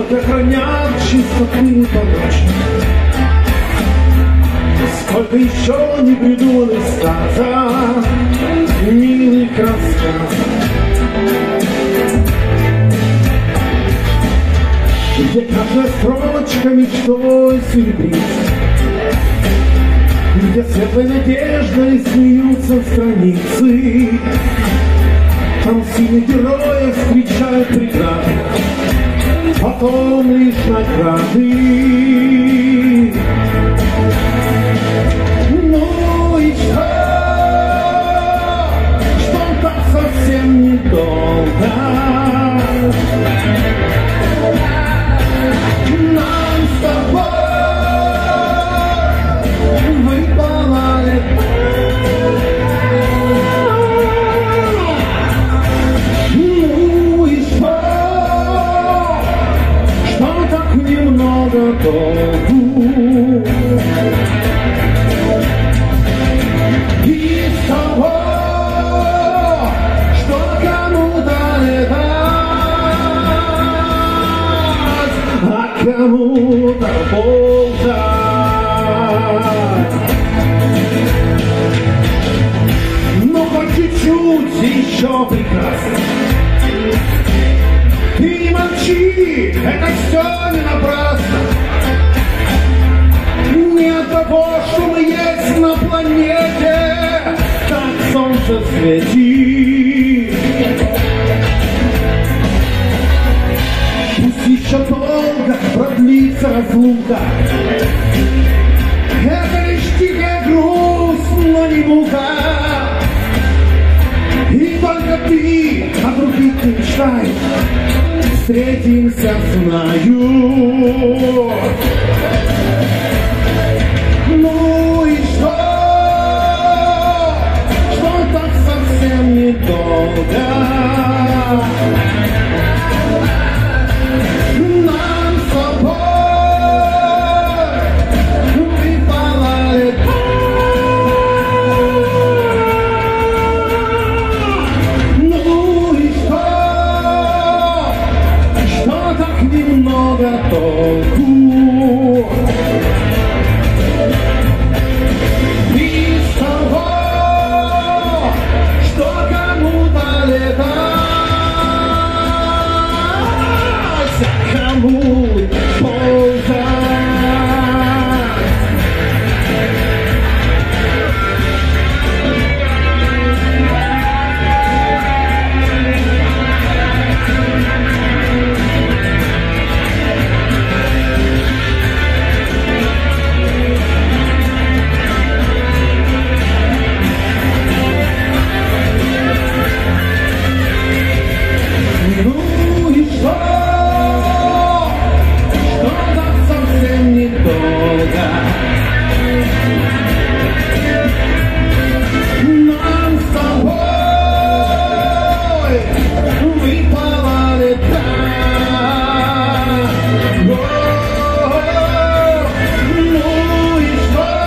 Сколько хранят чистоты порочных, сколько еще не придуманных сказок, милых рассказов, где каждая строчка мечтой сюрприз, где светлой надеждой смеются страницы. Там сильных героев встречают преграды, потом лишь награды. Ну и что так совсем недолго нам с тобой выпало лето. Ну и что так немного толку из того, что кому-то летать, а кому-то ползать. Ну хоть чуть-чуть еще прекрасно. Ты не молчи, это все не напрасно. Не от того, что мы есть на планете, так солнце светит. Пусть еще долго продлится разлука. Это лишь тихая грусть, но не мука. И только ты о других не мечтай. Встретимся, знаю. Ну и что так совсем недолго нам с тобой выпало лето. Ну и что так немного толку из того, что кому-то летать, а кому-то ползать. Ну и что так совсем недолго нам с тобой выпало лето. Ну и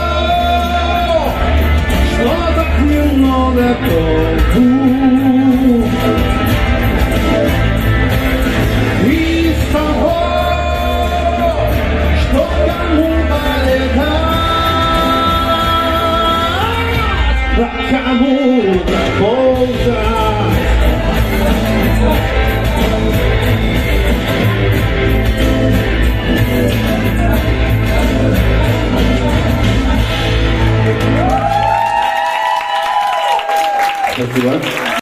что так немного толку из того, что кому-то летать, а кому-то ползать. Спасибо.